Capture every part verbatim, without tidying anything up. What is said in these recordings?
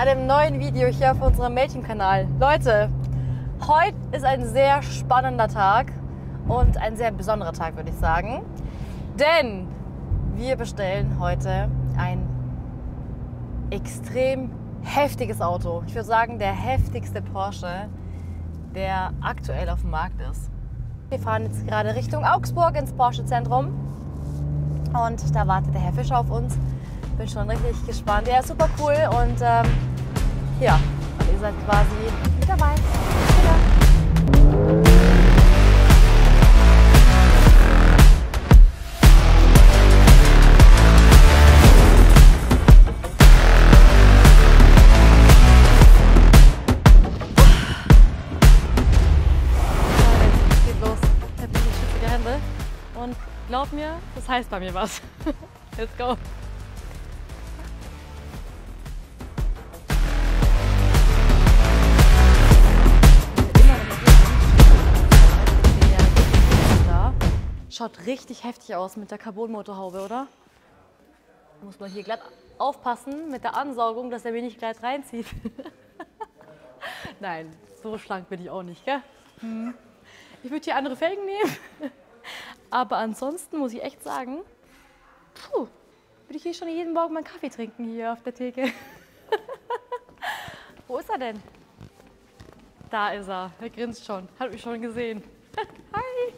einem neuen Video hier auf unserem Mädchenkanal. Leute, heute ist ein sehr spannender Tag und ein sehr besonderer Tag, würde ich sagen. Denn wir bestellen heute ein extrem heftiges Auto. Ich würde sagen, der heftigste Porsche, der aktuell auf dem Markt ist. Wir fahren jetzt gerade Richtung Augsburg ins Porsche-Zentrum und da wartet der Herr Fischer auf uns. Bin schon richtig gespannt. Er ist super cool und ähm, ja, und ihr seid quasi mit dabei. Bitte. Und glaub mir, das heißt bei mir was. Let's go! Schaut richtig heftig aus mit der Carbon-Motorhaube, oder? Muss man hier glatt aufpassen mit der Ansaugung, dass er mir nicht gleich reinzieht. Nein, so schlank bin ich auch nicht, gell? Hm. Ich würde hier andere Felgen nehmen. Aber ansonsten muss ich echt sagen, puh, würde ich hier schon jeden Morgen meinen Kaffee trinken hier auf der Theke. Wo ist er denn? Da ist er. Er grinst schon. Hat mich schon gesehen. Hi.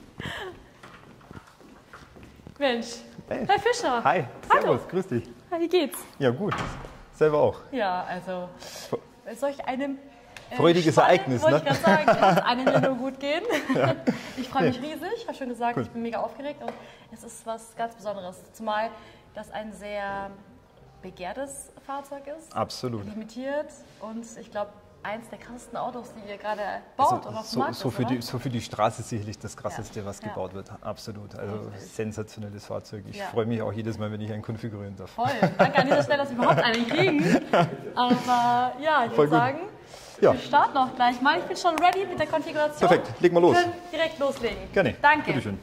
Mensch. Hey. Herr Fischer. Hi. Hallo. Servus. Grüß dich. Wie geht's? Ja gut. Selber auch. Ja, also solch einem freudiges Spannend, Ereignis, wollte ne? ich gerade sagen, es wird einem ja nur gut gehen. Ja. Ich freue mich riesig, ich habe schon gesagt, cool. Ich bin mega aufgeregt und es ist was ganz Besonderes. Zumal das ein sehr begehrtes Fahrzeug ist. Absolut. Limitiert und ich glaube, eins der krassesten Autos, die ihr gerade baut Also, und auf dem so, Markt so, ist, für oder? die, so für die Straße sicherlich das Krasseste, Ja. was Ja. gebaut wird. Absolut. Also sensationelles Fahrzeug. Ich Ja. freue mich auch jedes Mal, wenn ich einen konfigurieren darf. Voll. Danke an dieser Stelle, dass wir überhaupt einen kriegen. Aber ja, ich würde sagen, Ja. wir starten auch gleich mal. Ich bin schon ready mit der Konfiguration. Perfekt, legen wir los. Wir können direkt loslegen. Gerne. Danke. Bitteschön.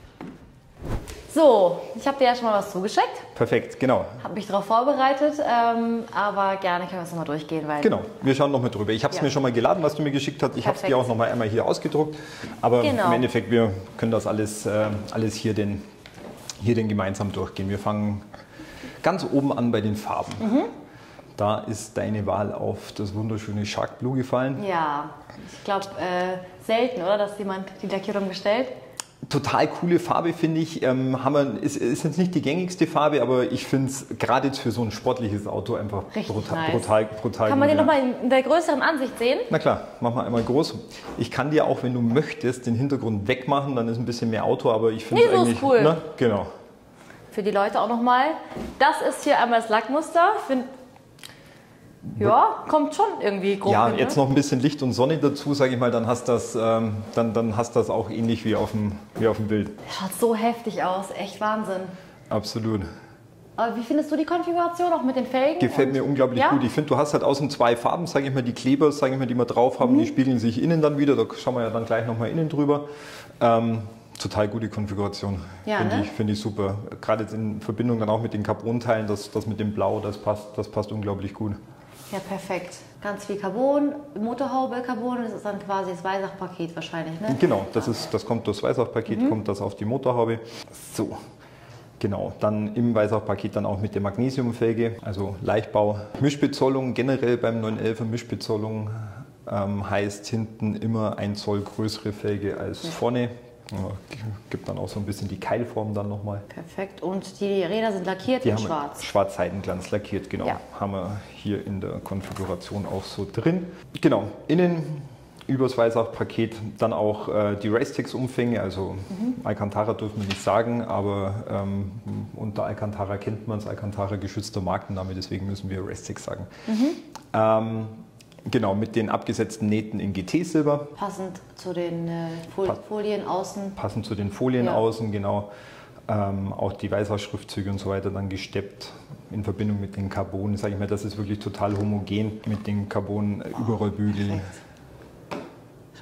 So, ich habe dir ja schon mal was zugeschickt. Perfekt, genau. Habe mich darauf vorbereitet, ähm, aber gerne können wir es nochmal durchgehen. Weil Genau, wir schauen nochmal drüber. Ich habe es Ja. mir schon mal geladen, was du mir geschickt hast. Ich habe es Perfekt. dir auch nochmal einmal hier ausgedruckt. Aber Genau. im Endeffekt, wir können das alles, äh, alles hier, den, hier den gemeinsam durchgehen. Wir fangen ganz oben an bei den Farben. Mhm. Da ist deine Wahl auf das wunderschöne Shark Blue gefallen. Ja, ich glaube, äh, selten, oder, dass jemand die Lackierung bestellt. Total coole Farbe, finde ich. Ähm, haben wir, ist, ist jetzt nicht die gängigste Farbe, aber ich finde es gerade jetzt für so ein sportliches Auto einfach Richtig brutal, nice. brutal, brutal Kann man gut, den ja. nochmal in der größeren Ansicht sehen? Na klar, mach mal einmal groß. Ich kann dir auch, wenn du möchtest, den Hintergrund wegmachen, dann ist ein bisschen mehr Auto, aber ich finde Nee, es so ist eigentlich... cool. Ne? Genau. Für die Leute auch nochmal. Das ist hier einmal das Lackmuster. Ich find, ja, kommt schon irgendwie grob Ja, hin, jetzt ne? noch ein bisschen Licht und Sonne dazu, sage ich mal, dann hast das, ähm, dann, dann hast das auch ähnlich wie auf dem, wie auf dem Bild. Schaut so heftig aus, echt Wahnsinn. Absolut. Aber wie findest du die Konfiguration auch mit den Felgen? Gefällt und, mir unglaublich ja? gut. Ich finde, du hast halt außen zwei Farben, sage ich mal, die Kleber, sage ich mal, die wir drauf haben, Mhm. die spiegeln sich innen dann wieder. Da schauen wir ja dann gleich nochmal innen drüber. Ähm, total gute Konfiguration. Ja, finde ne? ich, find ich super. Gerade jetzt in Verbindung dann auch mit den Carbon-Teilen, das, das mit dem Blau, das passt, das passt unglaublich gut. Ja, perfekt. Ganz viel Carbon, Motorhaube Carbon, das ist dann quasi das Weissach-Paket wahrscheinlich, ne? Genau, das, ist, das kommt das Weissach-Paket, Mhm. kommt das auf die Motorhaube. So, genau, dann im Weissach-Paket dann auch mit der Magnesiumfelge, also Leichtbau. Mischbezollung generell beim neun elfer Mischbezollung ähm, heißt hinten immer ein Zoll größere Felge als Ja. vorne. Ja, gibt dann auch so ein bisschen die Keilform dann nochmal. Perfekt. Und die Räder sind lackiert Die in haben wir schwarz. Schwarz-Seidenglanz lackiert, genau. Ja. Haben wir hier in der Konfiguration auch so drin. Genau, innen übers Weissach-Paket dann auch äh, die Racetex-Umfänge, also Mhm. Alcantara dürfen wir nicht sagen, aber ähm, unter Alcantara kennt man es, Alcantara geschützter Markenname, deswegen müssen wir Racetex sagen. Mhm. Ähm, genau, mit den abgesetzten Nähten in G T-Silber. Passend zu den äh, Fol Pa- Folien außen. Passend zu den Folien Ja. außen, genau. Ähm, auch die Weissach-Schriftzüge und so weiter dann gesteppt in Verbindung mit den Carbon. Sage ich mal, das ist wirklich total homogen mit den Carbon-Überrollbügeln. Perfekt.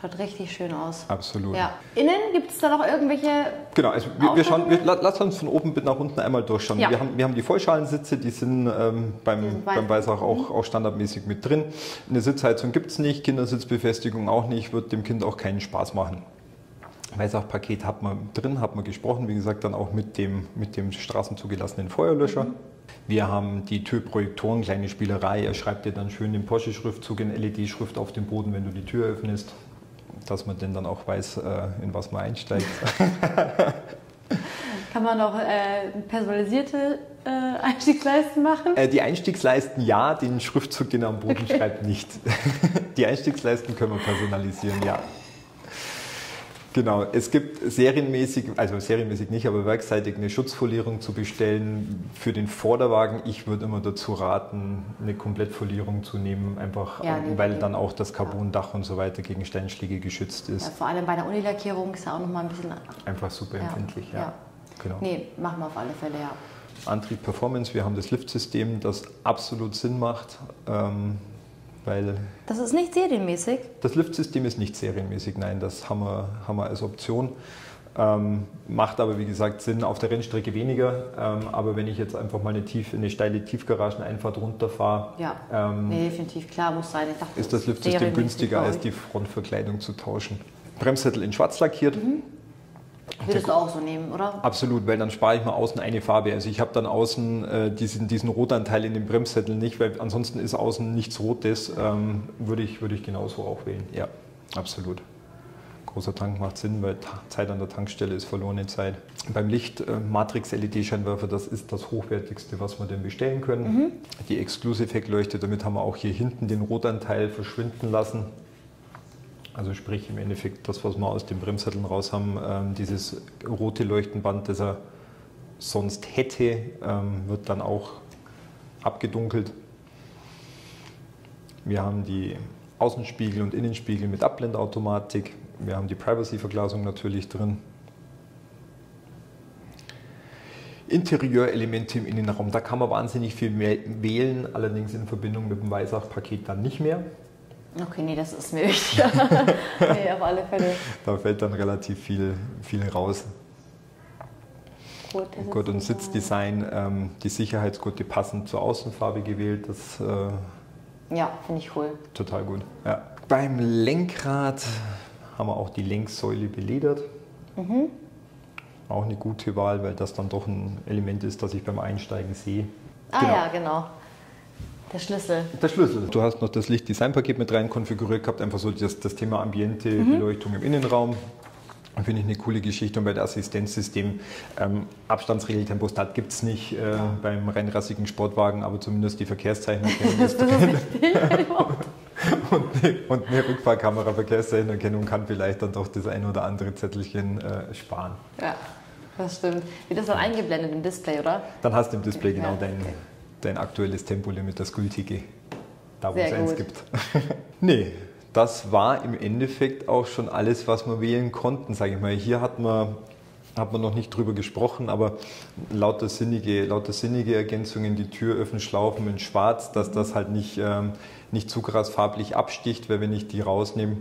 Schaut richtig schön aus. Absolut. Ja. Innen gibt es da noch irgendwelche... Genau, also wir, wir schauen, wir, lass uns von oben bis nach unten einmal durchschauen. Ja. Wir, haben, wir haben die Vollschalensitze, die sind ähm, beim, beim Weissach auch, auch standardmäßig mit drin. Eine Sitzheizung gibt es nicht, Kindersitzbefestigung auch nicht, wird dem Kind auch keinen Spaß machen. Weissach-Paket hat man drin, hat man gesprochen, wie gesagt, dann auch mit dem, mit dem straßenzugelassenen Feuerlöscher. Mhm. Wir haben die Türprojektoren, kleine Spielerei. Er schreibt dir dann schön den Porsche-Schriftzug in L E D-Schrift auf den Boden, wenn du die Tür öffnest, dass man denn dann auch weiß, in was man einsteigt. Kann man auch äh, personalisierte äh, Einstiegsleisten machen? Äh, die Einstiegsleisten ja, den Schriftzug, den er am Boden okay. schreibt, nicht. Die Einstiegsleisten können wir personalisieren, ja. Genau, es gibt serienmäßig, also serienmäßig nicht, aber werksseitig eine Schutzfolierung zu bestellen für den Vorderwagen. Ich würde immer dazu raten, eine Komplettfolierung zu nehmen, einfach ja, nee, weil nee. dann auch das Carbondach und so weiter gegen Steinschläge geschützt ist. Ja, vor allem bei der Unilackierung ist ja auch nochmal ein bisschen... Einfach super ja. empfindlich, ja. ja. Genau. Nee, machen wir auf alle Fälle, ja. Antrieb Performance, wir haben das Liftsystem, das absolut Sinn macht. Ähm, Weil das ist nicht serienmäßig? Das Liftsystem ist nicht serienmäßig, nein, das haben wir, haben wir als Option. Ähm, macht aber, wie gesagt, Sinn auf der Rennstrecke weniger. Ähm, aber wenn ich jetzt einfach mal eine, tief, eine steile Tiefgarageneinfahrt runterfahre, ja. ähm, nee, definitiv, klar, muss sein. Ich dachte, ist das Liftsystem günstiger, als die Frontverkleidung zu tauschen. Bremssättel in schwarz lackiert. Mhm. Würdest du auch so nehmen, oder? Absolut, weil dann spare ich mal außen eine Farbe. Also ich habe dann außen äh, diesen, diesen Rotanteil in dem Bremssättel nicht, weil ansonsten ist außen nichts Rotes. Ähm, würde ich, würde ich genauso auch wählen. Ja, absolut. Großer Tank macht Sinn, weil Zeit an der Tankstelle ist verlorene Zeit. Beim Licht äh, Matrix-L E D-Scheinwerfer, das ist das hochwertigste, was wir denn bestellen können. Mhm. Die Exclusive-Heckleuchte, damit haben wir auch hier hinten den Rotanteil verschwinden lassen. Also sprich im Endeffekt das, was wir aus den Bremssätteln raus haben, ähm, dieses rote Leuchtenband, das er sonst hätte, ähm, wird dann auch abgedunkelt. Wir haben die Außenspiegel und Innenspiegel mit Abblendautomatik. Wir haben die Privacy-Verglasung natürlich drin. Interieurelemente im Innenraum, da kann man wahnsinnig viel mehr wählen, allerdings in Verbindung mit dem Weissach-Paket dann nicht mehr. Okay, nee, das ist mir wichtig. Nee, auf alle Fälle. Da fällt dann relativ viel, viel raus. Gut, Gurt- und Sitzdesign, ähm, die Sicherheitsgurte passend zur Außenfarbe gewählt. Das, äh, ja, finde ich cool. Total gut. Ja. Beim Lenkrad haben wir auch die Lenksäule beledert. Mhm. Auch eine gute Wahl, weil das dann doch ein Element ist, das ich beim Einsteigen sehe. Ah genau. ja, genau. Der Schlüssel. Der Schlüssel. Du hast noch das Licht-Design-Paket mit rein konfiguriert gehabt, einfach so das, das Thema Ambiente, mhm. Beleuchtung im Innenraum. Finde ich eine coole Geschichte. Und bei der Assistenzsystem, ähm, Abstandsregel, Thermostat gibt es nicht äh, ja. beim reinrassigen Sportwagen, aber zumindest die Verkehrszeichenerkennung ist drin. und, eine, und eine Rückfahrkamera, Verkehrszeichenerkennung kann vielleicht dann doch das ein oder andere Zettelchen äh, sparen. Ja, das stimmt. Wird das dann eingeblendet im Display, oder? Dann hast du im Display genau ja, dein... Okay. dein aktuelles Tempolimit, das gültige, da wo Sehr es eins gut. gibt. Nee, das war im Endeffekt auch schon alles, was wir wählen konnten, sage ich mal. Hier hat man, hat man noch nicht drüber gesprochen, aber lauter sinnige, lauter sinnige Ergänzungen, die Türöffnungsschlaufen in schwarz, dass das halt nicht, ähm, nicht zu krass farblich absticht, weil wenn ich die rausnehme,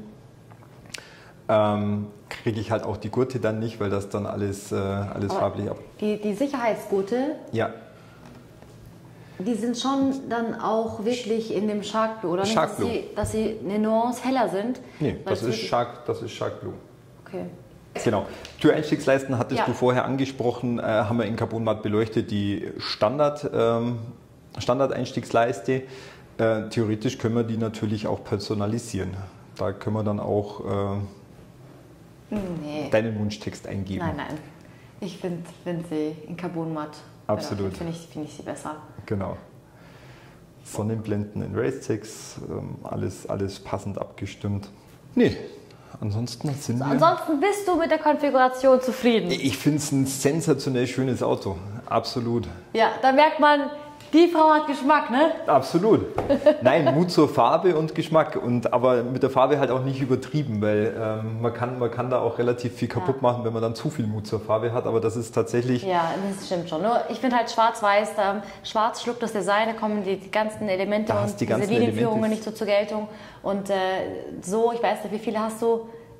ähm, kriege ich halt auch die Gurte dann nicht, weil das dann alles, äh, alles farblich ab... Die, die Sicherheitsgurte? Ja. Die sind schon dann auch wirklich in dem Shark Blue, oder nicht, Shark Blue. Dass, sie, dass sie eine Nuance heller sind? Nee, das ist, Shark, das ist Shark Blue. Okay. Genau. Türeinstiegsleisten hattest ja. du vorher angesprochen, äh, haben wir in Carbonmatt beleuchtet, die Standard, ähm, Standard-Einstiegsleiste. Äh, theoretisch können wir die natürlich auch personalisieren. Da können wir dann auch äh, nee. deinen Wunschtext eingeben. Nein, nein. Ich finde find sie in Carbonmatt. Absolut. Finde ich, find ich sie besser. Genau. Sonnenblenden in Racetex, alles, alles passend abgestimmt. Nee, ansonsten sind so, wir... Ansonsten bist du mit der Konfiguration zufrieden? Ich finde es ein sensationell schönes Auto. Absolut. Ja, da merkt man, die Frau hat Geschmack, ne? Absolut. Nein, Mut zur Farbe und Geschmack. Und, aber mit der Farbe halt auch nicht übertrieben, weil ähm, man, kann, man kann da auch relativ viel kaputt ja. machen, wenn man dann zu viel Mut zur Farbe hat. Aber das ist tatsächlich... Ja, das stimmt schon. Nur ich finde halt schwarz-weiß, da, schwarz schluckt das Design, da kommen die, die ganzen Elemente da und die diese Linienführungen nicht so zur Geltung. Und äh, so, ich weiß nicht, wie viele hast du...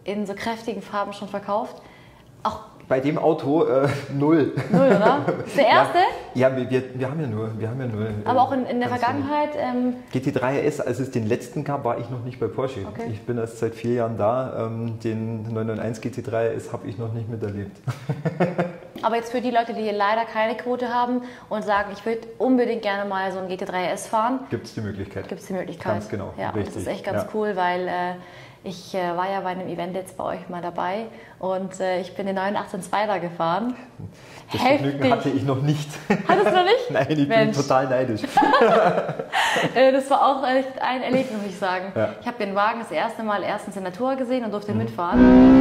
in so kräftigen Farben schon verkauft. Auch bei dem Auto äh, null. Null, oder? Ist der erste? Ja, ja wir, wir, wir haben ja nur. Wir haben ja nur Aber auch in, in der Vergangenheit? Ähm, G T drei R S, als es den letzten gab, war ich noch nicht bei Porsche. Okay. Ich bin erst seit vier Jahren da. Ähm, den neun neun eins G T drei R S habe ich noch nicht miterlebt. Aber jetzt für die Leute, die hier leider keine Quote haben und sagen, ich würde unbedingt gerne mal so einen G T drei R S fahren. Gibt es die Möglichkeit. Gibt es die Möglichkeit. Ganz genau. Ja, richtig. Das ist echt ganz ja. cool, weil äh, ich äh, war ja bei einem Event jetzt bei euch mal dabei und äh, ich bin den neun achtzehn Spider gefahren. Das Vergnügen hatte ich noch nicht. Hattest du noch nicht? Nein, ich Mensch. bin total neidisch. Das war auch echt ein Erlebnis, muss ich sagen. Ja. Ich habe den Wagen das erste Mal erstens in Natur gesehen und durfte mhm. mitfahren.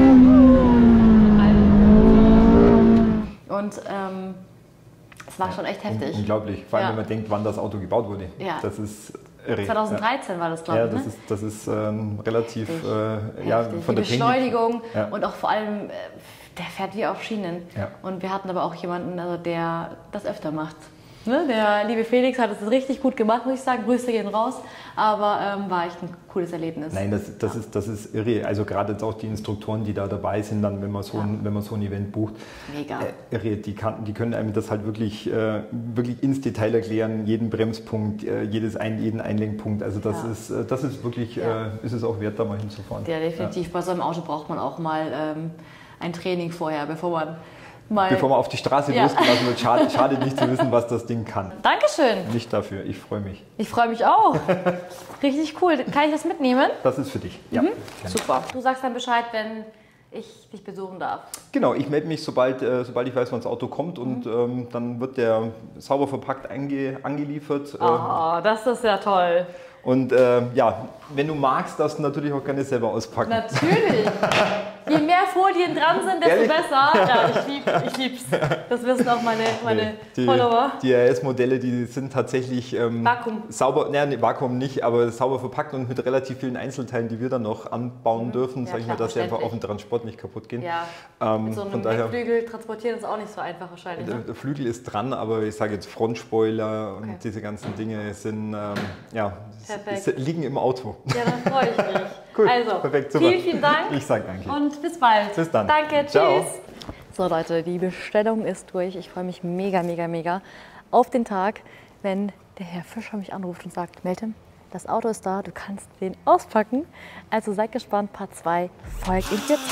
Und ähm, es war schon echt heftig. Unglaublich, vor allem ja. wenn man denkt, wann das Auto gebaut wurde. Ja. Das ist irre. zweitausenddreizehn ja. war das, glaube ja, ich. Ja, das ne? ist, das ist ähm, relativ äh, ja, von Die der Beschleunigung ja. und auch vor allem, äh, der fährt wie auf Schienen. Ja. Und wir hatten aber auch jemanden, also der das öfter macht. Ne? Der liebe Felix hat es richtig gut gemacht, muss ich sagen. Grüße gehen raus. Aber ähm, war echt ein cooles Erlebnis. Nein, das, das, ja. ist, das ist irre. Also gerade jetzt auch die Instruktoren, die da dabei sind, dann, wenn man so, ja. ein, wenn man so ein Event bucht. Mega. Äh, irre. Die, kann, die können einem das halt wirklich, äh, wirklich ins Detail erklären. Jeden Bremspunkt, äh, jedes ein, jeden Einlenkpunkt. Also das, ja. ist, äh, das ist wirklich, ja. äh, ist es auch wert, da mal hinzufahren. Ja, definitiv. Ja. Bei so einem Auto braucht man auch mal ähm, ein Training vorher, bevor man... Mal Bevor man auf die Straße ja. losgelassen wird, schade, schade nicht zu wissen, was das Ding kann. Dankeschön. Nicht dafür, ich freue mich. Ich freue mich auch. Richtig cool. Kann ich das mitnehmen? Das ist für dich, ja. Mhm. Super. Du sagst dann Bescheid, wenn ich dich besuchen darf. Genau, ich melde mich, sobald, äh, sobald ich weiß, wann das Auto kommt und mhm. ähm, dann wird der sauber verpackt ange, angeliefert. Oh, ähm, das ist ja toll. Und äh, ja, wenn du magst, darfst du natürlich auch gerne selber auspacken. Natürlich. Je mehr Folien dran sind, desto Ehrlich? besser. Ja, ich, lieb, ich lieb's. Das wissen auch meine, meine nee, die, Follower. Die R S-Modelle, die sind tatsächlich ähm, Vakuum. sauber, ne, Vakuum nicht, aber sauber verpackt und mit relativ vielen Einzelteilen, die wir dann noch anbauen mhm. dürfen, ja, sage ich mal, dass sie einfach auf dem Transport nicht kaputt gehen. Ja. Ähm, mit so einem daher, Flügel transportieren ist auch nicht so einfach wahrscheinlich. Der, ne? der Flügel ist dran, aber ich sage jetzt Frontspoiler okay. und diese ganzen Dinge sind ähm, ja, liegen im Auto. Ja, dann freue ich mich. Cool, also, perfekt, super. Vielen, vielen Dank. Ich sage danke. Und bis bald. Bis dann. Danke, Ciao. Tschüss. So Leute, die Bestellung ist durch. Ich freue mich mega, mega, mega auf den Tag, wenn der Herr Fischer mich anruft und sagt, Meltem, das Auto ist da, du kannst den auspacken. Also seid gespannt, Part zwei folgt in vierzehn.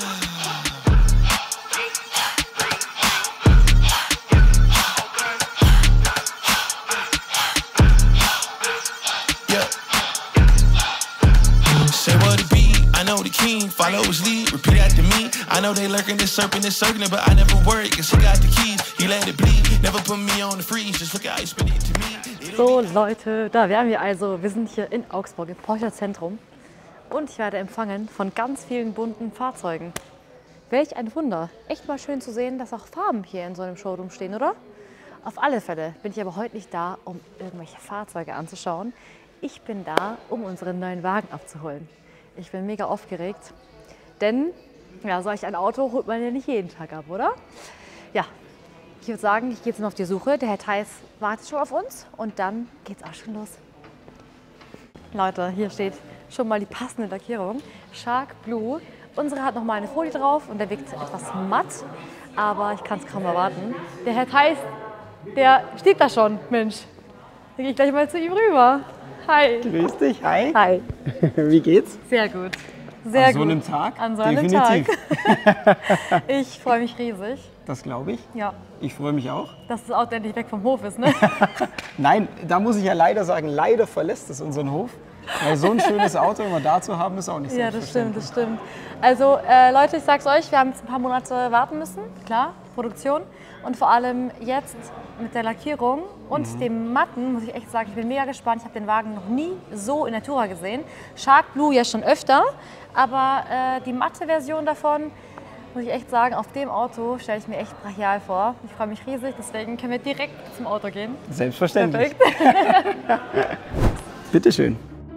Follow his lead, repeat after me. I know they lurking, this serpent is circling, but I never worry, cause he got the keys. He let it bleed, never put me on the freeze. Just look how he spit it to me. So Leute, da wären wir also. Wir sind hier in Augsburg im Porsche Zentrum und ich werde empfangen von ganz vielen bunten Fahrzeugen. Welch ein Wunder. Echt mal schön zu sehen, dass auch Farben hier in so einem Showroom stehen, oder? Auf alle Fälle bin ich aber heute nicht da, um irgendwelche Fahrzeuge anzuschauen. Ich bin da, um unseren neuen Wagen abzuholen. Ich bin mega aufgeregt, denn ja, solch ein Auto holt man ja nicht jeden Tag ab, oder? Ja, ich würde sagen, ich gehe jetzt mal auf die Suche. Der Herr Theis wartet schon auf uns und dann geht's auch schon los. Leute, hier steht schon mal die passende Lackierung. Shark Blue. Unsere hat noch mal eine Folie drauf und der wirkt etwas matt, aber ich kann es kaum erwarten. Der Herr Theis, der steht da schon, Mensch. Da gehe ich gleich mal zu ihm rüber. Hi. Grüß dich, hi. Hi. Wie geht's? Sehr gut. Sehr An so gut. einem Tag? An so einem Definitiv. Tag. Ich freue mich riesig. Das glaube ich. Ja. Ich freue mich auch. Dass das Auto endlich weg vom Hof ist, ne? Nein, da muss ich ja leider sagen, leider verlässt es unseren Hof. Weil so ein schönes Auto immer da zu haben, ist auch nicht so. Ja, das stimmt, das stimmt. Also äh, Leute, ich sag's euch, wir haben jetzt ein paar Monate warten müssen, klar, Produktion. Und vor allem jetzt mit der Lackierung und mhm. dem Matten, muss ich echt sagen, ich bin mega gespannt. Ich habe den Wagen noch nie so in Natura gesehen. Shark Blue ja schon öfter, aber äh, die matte Version davon, muss ich echt sagen, auf dem Auto stelle ich mir echt brachial vor. Ich freue mich riesig, deswegen können wir direkt zum Auto gehen. Selbstverständlich. Bitte schön.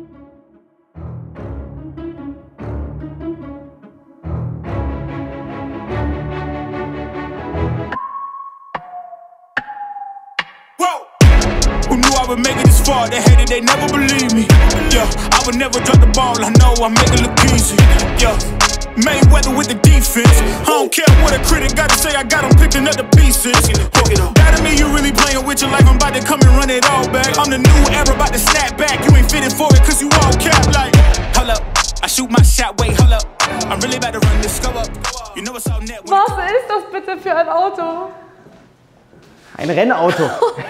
Who knew I would make it this far? They hated, they never believe me. Yeah, I would never drop the ball. I know I make it look easy. Yeah. Mayweather with the defense. I don't care what a critic got to say, I got him picking up the pieces. That to me, you really playing with your life, I'm about to come and run it all back. I'm the new era, about to snap back. You ain't fitted for it, cause you all cap like. Hold up, I shoot my shot, wait, hold up. I'm really about to run this go up. You know it's all net. Was ist das bitte für ein Auto? Ein Rennauto.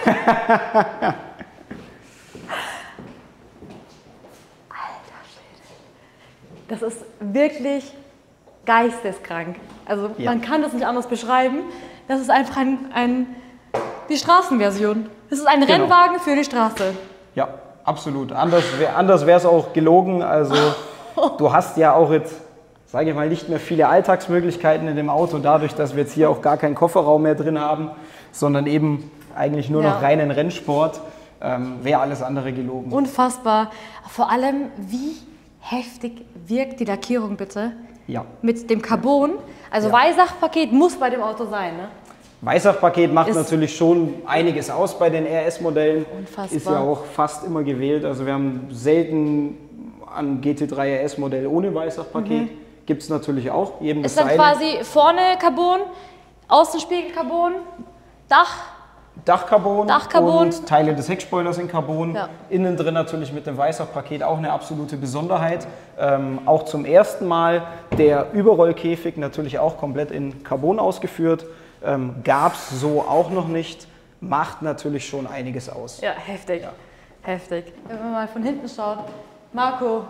Das ist wirklich geisteskrank. Also Ja. man kann das nicht anders beschreiben. Das ist einfach ein, ein, die Straßenversion. Das ist ein Genau. Rennwagen für die Straße. Ja, absolut. Anders wäre anders es auch gelogen. Also du hast ja auch jetzt, sage ich mal, nicht mehr viele Alltagsmöglichkeiten in dem Auto, dadurch, dass wir jetzt hier auch gar keinen Kofferraum mehr drin haben, sondern eben eigentlich nur Ja. noch reinen Rennsport. Ähm, wäre alles andere gelogen. Unfassbar. Vor allem, wie heftig wirkt die Lackierung bitte Ja. mit dem Carbon. Also Ja. Weißachpaket muss bei dem Auto sein, ne? Weißachpaket macht Ist- natürlich schon einiges aus bei den R S-Modellen. Unfassbar. Ist ja auch fast immer gewählt. Also wir haben selten an G T drei R S-Modell ohne Weißachpaket. Gibt es natürlich auch. Jedem Ist das dann seine. quasi vorne Carbon, Außenspiegel Carbon, Dach. Dachcarbon, Dachcarbon. und Teile des Heckspoilers in Carbon. Ja. Innen drin natürlich mit dem Weißachpaket auch eine absolute Besonderheit. Ähm, auch zum ersten Mal der Überrollkäfig natürlich auch komplett in Carbon ausgeführt. Ähm, Gab es so auch noch nicht. Macht natürlich schon einiges aus. Ja, heftig. Heftig. Wenn man mal von hinten schaut, Marco,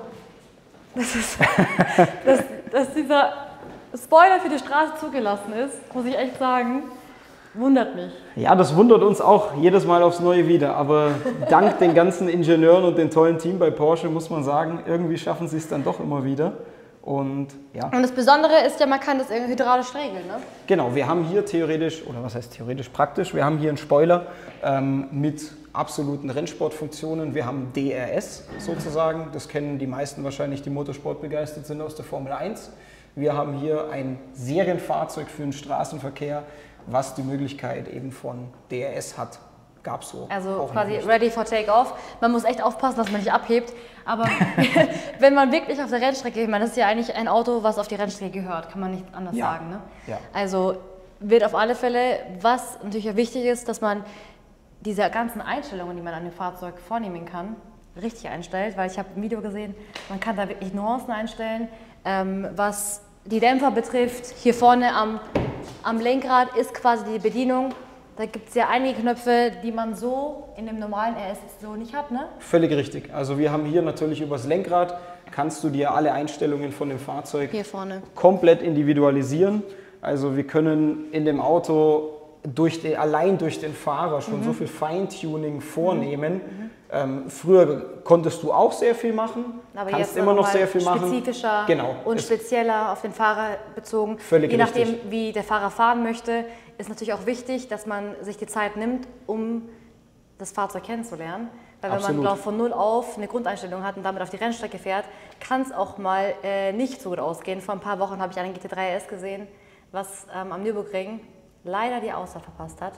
das ist, dass, dass dieser Spoiler für die Straße zugelassen ist, muss ich echt sagen, wundert mich. Ja, das wundert uns auch jedes Mal aufs Neue wieder. Aber dank den ganzen Ingenieuren und dem tollen Team bei Porsche muss man sagen, irgendwie schaffen sie es dann doch immer wieder. Und ja. Und das Besondere ist ja, man kann das irgendwie hydraulisch regeln, ne? Genau, wir haben hier theoretisch, oder was heißt theoretisch praktisch, wir haben hier einen Spoiler ähm, mit absoluten Rennsportfunktionen. Wir haben D R S sozusagen, das kennen die meisten wahrscheinlich, die Motorsport begeistert sind aus der Formel eins. Wir haben hier ein Serienfahrzeug für den Straßenverkehr, was die Möglichkeit eben von D R S hat. Gab es so. Also auch quasi noch nicht. ready for take-off. Man muss echt aufpassen, dass man nicht abhebt. Aber wenn man wirklich auf der Rennstrecke, ich meine, das ist ja eigentlich ein Auto, was auf die Rennstrecke gehört, kann man nicht anders Ja. sagen. Ne? Ja. Also wird auf alle Fälle, was natürlich auch wichtig ist, dass man diese ganzen Einstellungen, die man an dem Fahrzeug vornehmen kann, richtig einstellt. Weil ich habe ein Video gesehen, man kann da wirklich Nuancen einstellen, ähm, was die Dämpfer betrifft. Hier vorne am, am Lenkrad ist quasi die Bedienung. Da gibt es ja einige Knöpfe, die man so in dem normalen R S so nicht hat, ne? Völlig richtig. Also wir haben hier natürlich übers Lenkrad, kannst du dir alle Einstellungen von dem Fahrzeug Hier vorne. komplett individualisieren. Also wir können in dem Auto durch den, allein durch den Fahrer schon Mhm. so viel Feintuning vornehmen. Mhm. Ähm, früher konntest du auch sehr viel machen, Aber kannst jetzt immer noch mal sehr viel machen. spezifischer Genau. und Es- spezieller auf den Fahrer bezogen. Völlig Je nachdem, richtig. wie der Fahrer fahren möchte, ist natürlich auch wichtig, dass man sich die Zeit nimmt, um das Fahrzeug kennenzulernen. Weil wenn Absolut. man glaub, von null auf eine Grundeinstellung hat und damit auf die Rennstrecke fährt, kann es auch mal äh, nicht so gut ausgehen. Vor ein paar Wochen habe ich einen G T drei R S gesehen, was ähm, am Nürburgring leider die Ausfahrt verpasst hat.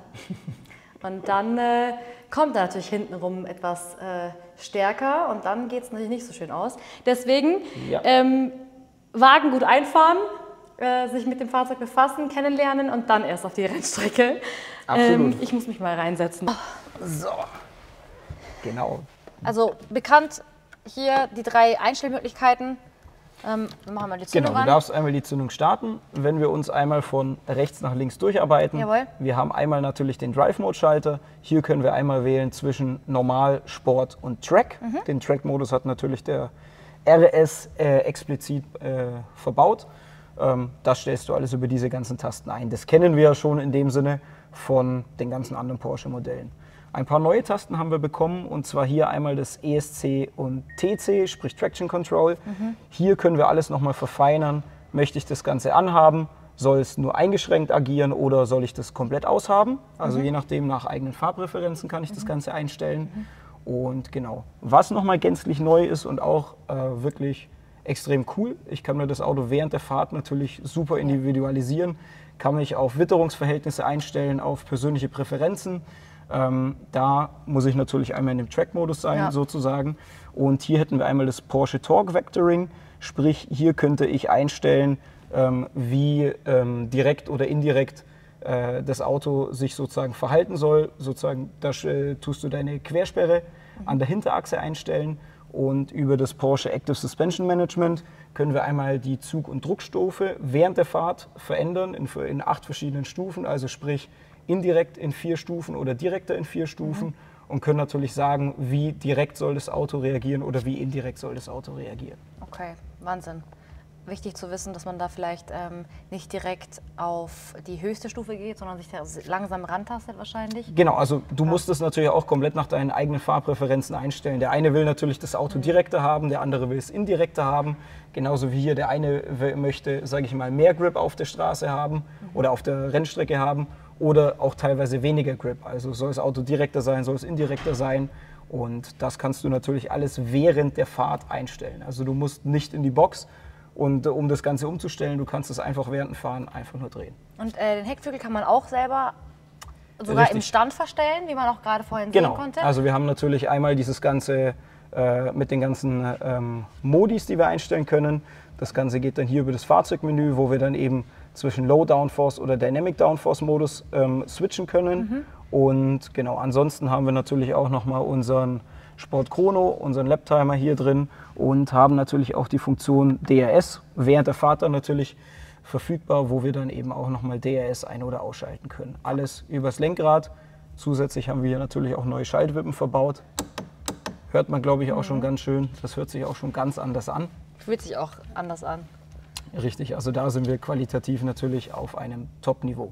Und dann äh, kommt er natürlich hintenrum etwas äh, stärker und dann geht es natürlich nicht so schön aus. Deswegen Ja. ähm, Wagen gut einfahren, äh, sich mit dem Fahrzeug befassen, kennenlernen und dann erst auf die Rennstrecke. Absolut. Ähm, ich muss mich mal reinsetzen. So, genau. Also bekannt hier die drei Einstellmöglichkeiten. Ähm, wir machen mal die Zündung Genau, du an. darfst einmal die Zündung starten. Wenn wir uns einmal von rechts nach links durcharbeiten, Jawohl. wir haben einmal natürlich den Drive-Mode-Schalter. Hier können wir einmal wählen zwischen Normal, Sport und Track. Mhm. Den Track-Modus hat natürlich der R S äh, explizit äh, verbaut. Ähm, das stellst du alles über diese ganzen Tasten ein. Das kennen wir ja schon in dem Sinne von den ganzen anderen Porsche-Modellen. Ein paar neue Tasten haben wir bekommen, und zwar hier einmal das E S C und T C, sprich Traction Control. Mhm. Hier können wir alles nochmal verfeinern. Möchte ich das Ganze anhaben? Soll es nur eingeschränkt agieren oder soll ich das komplett aushaben? Also Mhm. je nachdem, nach eigenen Farbpräferenzen kann ich das Ganze einstellen. Und genau, was nochmal gänzlich neu ist und auch äh, wirklich extrem cool, ich kann mir das Auto während der Fahrt natürlich super individualisieren, kann mich auf Witterungsverhältnisse einstellen, auf persönliche Präferenzen. Ähm, da muss ich natürlich einmal in dem Track-Modus sein, Ja. sozusagen. Und hier hätten wir einmal das Porsche Torque Vectoring, Sprich, hier könnte ich einstellen, ähm, wie ähm, direkt oder indirekt äh, das Auto sich sozusagen verhalten soll. Sozusagen, da äh, tust du deine Quersperre mhm. an der Hinterachse einstellen. Und über das Porsche Active Suspension Management können wir einmal die Zug- und Druckstufe während der Fahrt verändern in, in acht verschiedenen Stufen, also sprich indirekt in vier Stufen oder direkter in vier Stufen mhm. und können natürlich sagen, wie direkt soll das Auto reagieren oder wie indirekt soll das Auto reagieren. Okay, Wahnsinn. Wichtig zu wissen, dass man da vielleicht ähm, nicht direkt auf die höchste Stufe geht, sondern sich da langsam rantastet wahrscheinlich. Genau, also du ja. musst es natürlich auch komplett nach deinen eigenen Fahrpräferenzen einstellen. Der eine will natürlich das Auto mhm. direkter haben, der andere will es indirekter haben. Genauso wie hier der eine möchte, sage ich mal, mehr Grip auf der Straße haben mhm. oder auf der Rennstrecke haben oder auch teilweise weniger Grip. Also soll das Auto direkter sein, soll es indirekter sein. Und das kannst du natürlich alles während der Fahrt einstellen. Also du musst nicht in die Box. Und äh, um das Ganze umzustellen, du kannst es einfach während dem Fahren einfach nur drehen. Und äh, den Heckflügel kann man auch selber sogar Richtig. im Stand verstellen, wie man auch gerade vorhin genau. sehen konnte? Also wir haben natürlich einmal dieses Ganze äh, mit den ganzen ähm, Modis, die wir einstellen können. Das Ganze geht dann hier über das Fahrzeugmenü, wo wir dann eben zwischen Low Downforce oder Dynamic Downforce Modus ähm, switchen können. Mhm. Und genau, ansonsten haben wir natürlich auch nochmal unseren Sport Chrono, unseren Laptimer hier drin und haben natürlich auch die Funktion D R S während der Fahrt dann natürlich verfügbar, wo wir dann eben auch nochmal D R S ein- oder ausschalten können. Alles übers Lenkrad. Zusätzlich haben wir hier natürlich auch neue Schaltwippen verbaut. Hört man, glaube ich, auch mhm. schon ganz schön. Das hört sich auch schon ganz anders an. Fühlt sich auch anders an. Richtig, also da sind wir qualitativ natürlich auf einem Top-Niveau.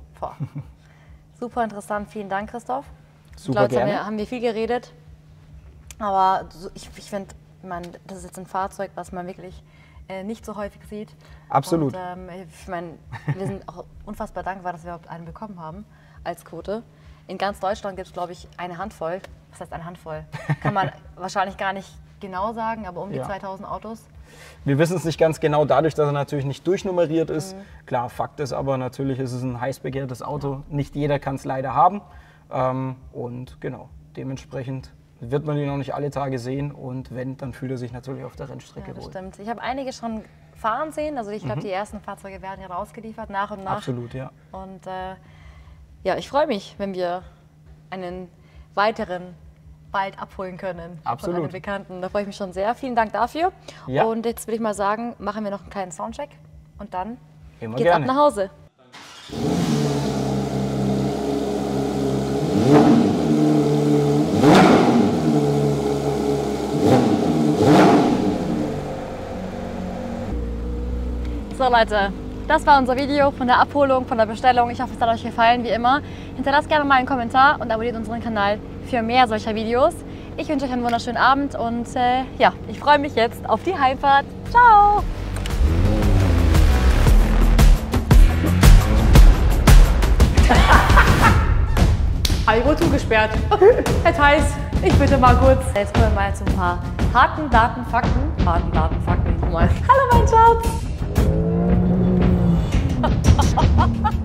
Super interessant, vielen Dank, Christoph. Super ich glaube, gerne. Haben wir, haben wir viel geredet. Aber ich, ich finde, das ist jetzt ein Fahrzeug, was man wirklich äh, nicht so häufig sieht. Absolut. Und, ähm, ich meine, wir sind auch unfassbar dankbar, dass wir überhaupt einen bekommen haben als Quote. In ganz Deutschland gibt es, glaube ich, eine Handvoll. Was heißt eine Handvoll? Kann man wahrscheinlich gar nicht genau sagen, aber um die ja. zweitausend Autos. Wir wissen es nicht ganz genau, dadurch, dass er natürlich nicht durchnummeriert ist. Mhm. Klar, Fakt ist aber, natürlich ist es ein heiß begehrtes Auto. Ja. Nicht jeder kann es leider haben. Ähm, und genau, dementsprechend wird man ihn noch nicht alle Tage sehen und wenn, dann fühlt er sich natürlich auf der Rennstrecke ja, das wohl. Stimmt. Ich habe einige schon fahren sehen, also ich glaube, mhm. die ersten Fahrzeuge werden hier rausgeliefert, nach und nach. Absolut, ja. Und äh, ja, ich freue mich, wenn wir einen weiteren bald abholen können. Absolut. Von einem Bekannten. Da freue ich mich schon sehr. Vielen Dank dafür. Ja. Und jetzt würde ich mal sagen, machen wir noch einen kleinen Soundcheck und dann Immer geht's gerne. ab nach Hause. So Leute, das war unser Video von der Abholung, von der Bestellung. Ich hoffe, es hat euch gefallen, wie immer. Hinterlasst gerne mal einen Kommentar und abonniert unseren Kanal für mehr solcher Videos. Ich wünsche euch einen wunderschönen Abend und äh, ja, ich freue mich jetzt auf die Heimfahrt. Ciao! Algo zugesperrt. Herr Theis, ich bitte mal kurz. Jetzt kommen wir mal zu ein paar harten Daten, Fakten. Harten Daten, Fakten. Hallo mein Schatz!